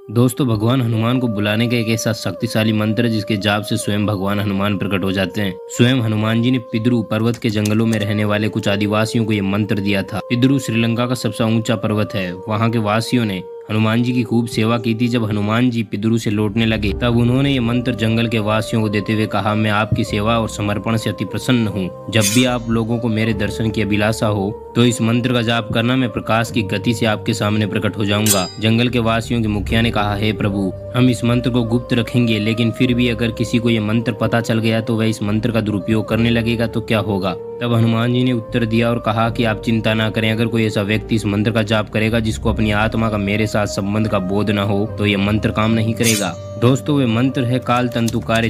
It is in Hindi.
दोस्तों, भगवान हनुमान को बुलाने का एक ऐसा शक्तिशाली मंत्र है जिसके जाप से स्वयं भगवान हनुमान प्रकट हो जाते हैं। स्वयं हनुमान जी ने पिद्रु पर्वत के जंगलों में रहने वाले कुछ आदिवासियों को यह मंत्र दिया था। पिद्रु श्रीलंका का सबसे ऊंचा पर्वत है। वहाँ के वासियों ने हनुमान जी की खूब सेवा की थी। जब हनुमान जी पिद्रु से लौटने लगे तब उन्होंने ये मंत्र जंगल के वासियों को देते हुए कहा, मैं आपकी सेवा और समर्पण से अति प्रसन्न हूँ। जब भी आप लोगों को मेरे दर्शन की अभिलाषा हो तो इस मंत्र का जाप करना। मैं प्रकाश की गति से आपके सामने प्रकट हो जाऊंगा। जंगल के वासियों के मुखिया ने कहा, हे प्रभु, हम इस मंत्र को गुप्त रखेंगे, लेकिन फिर भी अगर किसी को ये मंत्र पता चल गया तो वह इस मंत्र का दुरुपयोग करने लगेगा तो क्या होगा। तब हनुमान जी ने उत्तर दिया और कहा कि आप चिंता ना करें। अगर कोई ऐसा व्यक्ति इस मंत्र का जाप करेगा जिसको अपनी आत्मा का मेरे साथ संबंध का बोध न हो तो यह मंत्र काम नहीं करेगा। दोस्तों, वे मंत्र है काल तंतु कार्य